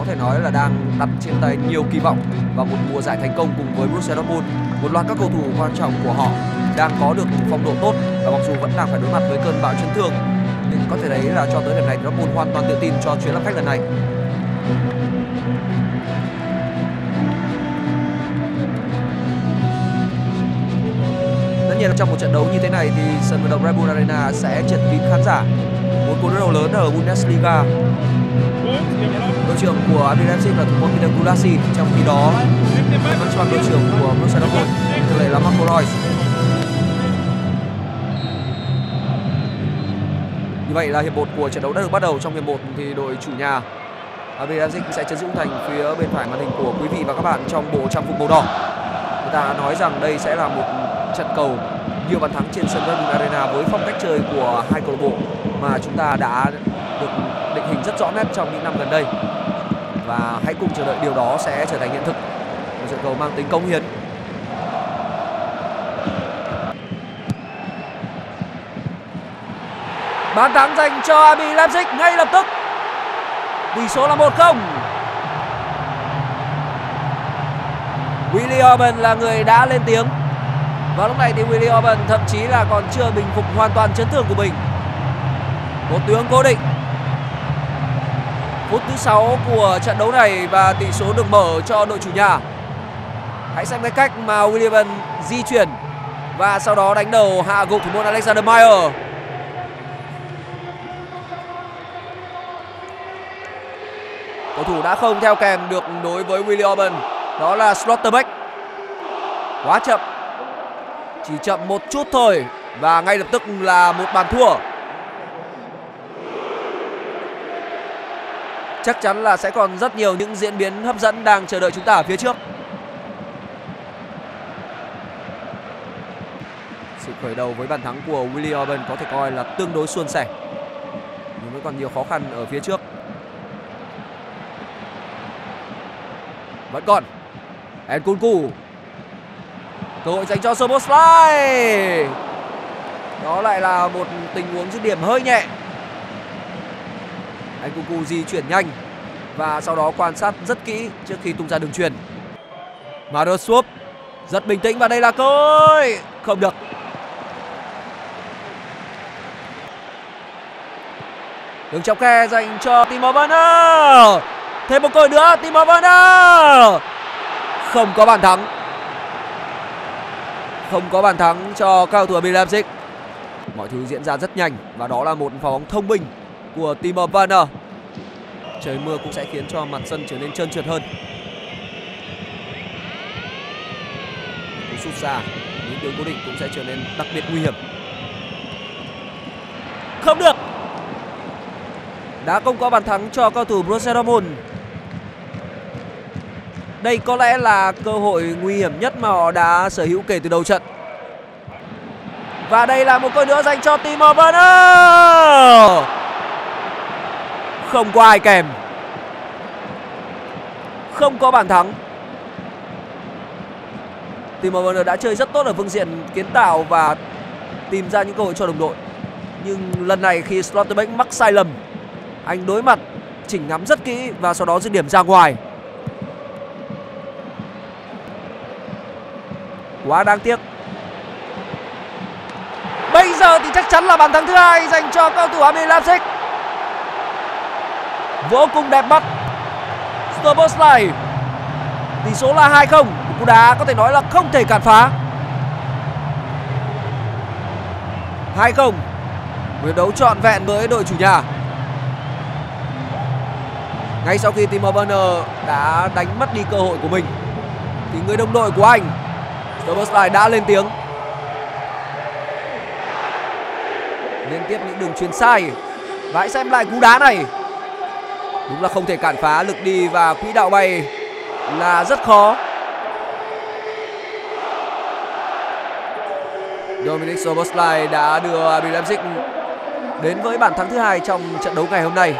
có thể nói là đang đặt trên tay nhiều kỳ vọng vào một mùa giải thành công cùng với Borussia Dortmund. Một loạt các cầu thủ quan trọng của họ đang có được phong độ tốt và mặc dù vẫn đang phải đối mặt với cơn bão chấn thương, nhưng có thể thấy là cho tới điểm này Dortmund hoàn toàn tự tin cho chuyến làm khách lần này. Tất nhiên là trong một trận đấu như thế này thì sân vận động Red Bull Arena sẽ chật kín khán giả, một cuộc đối đầu lớn ở Bundesliga. Đội trưởng của RB Leipzig là thủ môn Peter Gulassi, trong khi đó vẫn cho đội trưởng của Borussia Dortmund thường lệ là Marco Reus. Như vậy là hiệp 1 của trận đấu đã được bắt đầu. Trong hiệp 1 thì đội chủ nhà RB Leipzig sẽ chấn giữ thành phía bên phải màn hình của quý vị và các bạn trong bộ trang phục màu đỏ. Người ta nói rằng đây sẽ là một trận cầu nhiều bàn thắng trên sân Red Bull Arena với phong cách chơi của hai câu lạc bộ mà chúng ta đã được định hình rất rõ nét trong những năm gần đây, và hãy cùng chờ đợi điều đó sẽ trở thành hiện thực. Một trận cầu mang tính cống hiến. Bàn thắng dành cho RB Leipzig ngay lập tức. Tỷ số là 1-0. Willi Orban là người đã lên tiếng. Và lúc này thì Willi Orban thậm chí là còn chưa bình phục hoàn toàn chấn thương của mình. Một tiếng cố định. Phút thứ 6 của trận đấu này và tỷ số được mở cho đội chủ nhà. Hãy xem cái cách mà Willi Orban di chuyển và sau đó đánh đầu hạ gục thủ môn Alexander Meyer. Cầu thủ đã không theo kèm được đối với Willi Orban, đó là Schlotterbeck. Quá chậm, chỉ chậm một chút thôi và ngay lập tức là một bàn thua. Chắc chắn là sẽ còn rất nhiều những diễn biến hấp dẫn đang chờ đợi chúng ta ở phía trước. Sự khởi đầu với bàn thắng của Willi Orban có thể coi là tương đối suôn sẻ, nhưng vẫn còn nhiều khó khăn ở phía trước. Vẫn còn Nkunku, cơ hội dành cho Szoboszlai. Đó lại là một tình huống dứt điểm hơi nhẹ. Nkunku di chuyển nhanh và sau đó quan sát rất kỹ trước khi tung ra đường chuyền. Marius Schwab rất bình tĩnh và đây là cơ hội. Không được. Đường chọc khe dành cho Timo Werner. Thêm một cơ hội nữa, Timo Werner. Không có bàn thắng. Không có bàn thắng cho cao thủ RB Leipzig. Mọi thứ diễn ra rất nhanh và đó là một pha bóng thông minh của Timo Werner. Trời mưa cũng sẽ khiến cho mặt sân trở nên trơn trượt hơn. Cú sút xa, những tiếng cố định cũng sẽ trở nên đặc biệt nguy hiểm. Không được. Đã không có bàn thắng cho cao thủ Borussia Dortmund. Đây có lẽ là cơ hội nguy hiểm nhất mà họ đã sở hữu kể từ đầu trận. Và đây là một cơ hội nữa dành cho Timo Werner. Không có ai kèm. Không có bàn thắng. Timo Werner đã chơi rất tốt ở phương diện kiến tạo và tìm ra những cơ hội cho đồng đội. Nhưng lần này khi Schlotterbeck mắc sai lầm, anh đối mặt, chỉnh ngắm rất kỹ và sau đó dứt điểm ra ngoài. Quá đáng tiếc. Bây giờ thì chắc chắn là bàn thắng thứ hai dành cho cầu thủ RB Leipzig. Vô cùng đẹp mắt. Szoboszlai. Tỷ số là 2-0. Cú đá có thể nói là không thể cản phá. 2-0. Hiệp đấu trọn vẹn với đội chủ nhà. Ngay sau khi Timo Werner đã đánh mất đi cơ hội của mình thì người đồng đội của anh Szoboszlai đã lên tiếng. Liên tiếp những đường chuyền sai. Và hãy xem lại cú đá này. Đúng là không thể cản phá, lực đi và quỹ đạo bay là rất khó. Dominik Szoboszlai đã đưa RB Leipzig đến với bàn thắng thứ hai trong trận đấu ngày hôm nay.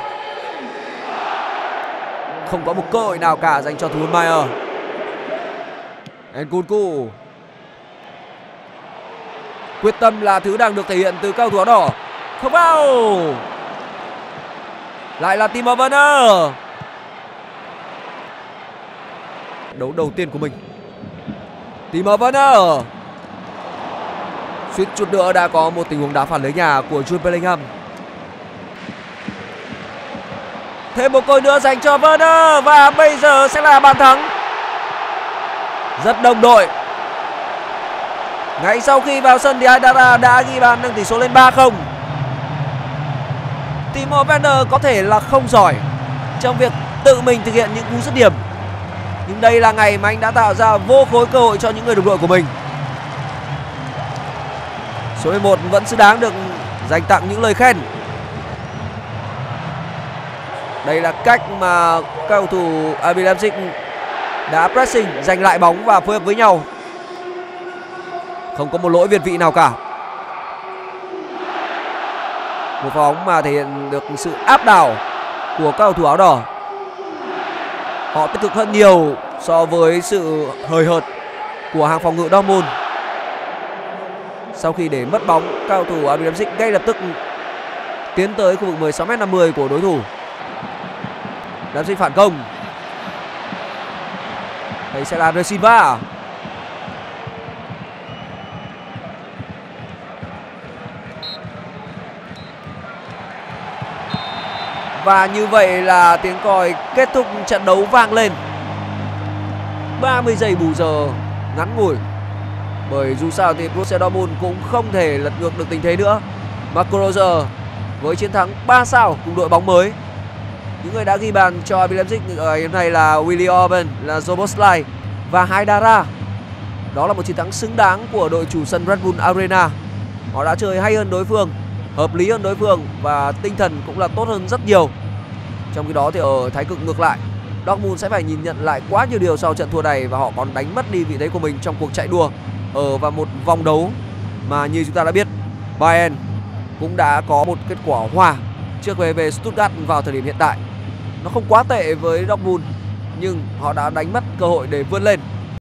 Không có một cơ hội nào cả dành cho thủ môn Meyer. Nkunku. Quyết tâm là thứ đang được thể hiện từ cao thủ áo đỏ. Không vào. Lại là Timo Werner. đấu đầu tiên của mình. Timo Werner suýt chút nữa đã có một tình huống đá phản lưới nhà của Jude Bellingham. Thêm một cơ hội nữa dành cho Werner và bây giờ sẽ là bàn thắng rất đồng đội. Ngay sau khi vào sân thì Aidara đã ghi bàn nâng tỷ số lên 3-0. Timo Werner có thể là không giỏi trong việc tự mình thực hiện những cú dứt điểm, nhưng đây là ngày mà anh đã tạo ra vô khối cơ hội cho những người đồng đội của mình. Số 11 vẫn xứng đáng được dành tặng những lời khen. Đây là cách mà các cầu thủ RB Leipzig đã pressing, giành lại bóng và phối hợp với nhau. Không có một lỗi việt vị nào cả. Một pha bóng mà thể hiện được sự áp đảo của các cầu thủ áo đỏ. Họ tích cực hơn nhiều so với sự hời hợt của hàng phòng ngự Dortmund. Sau khi để mất bóng, các cầu thủ RB Leipzig ngay lập tức tiến tới khu vực 16m50 của đối thủ. Leipzig phản công. Đây sẽ là Andre Silva. Và như vậy là tiếng còi kết thúc trận đấu vang lên. 30 giây bù giờ ngắn ngủi. Bởi dù sao thì Borussia Dortmund cũng không thể lật ngược được tình thế nữa. Marco Rose với chiến thắng 3 sao cùng đội bóng mới. Những người đã ghi bàn cho RB Leipzig ở game này là Willi Orban, là Szoboszlai và Haidara. Đó là một chiến thắng xứng đáng của đội chủ sân Red Bull Arena. Họ đã chơi hay hơn đối phương, hợp lý hơn đối phương và tinh thần cũng là tốt hơn rất nhiều. Trong khi đó thì ở thái cực ngược lại, Dortmund sẽ phải nhìn nhận lại quá nhiều điều sau trận thua này và họ còn đánh mất đi vị thế của mình trong cuộc chạy đua vào một vòng đấu mà như chúng ta đã biết, Bayern cũng đã có một kết quả hòa trước về Stuttgart vào thời điểm hiện tại. Nó không quá tệ với Dortmund nhưng họ đã đánh mất cơ hội để vươn lên.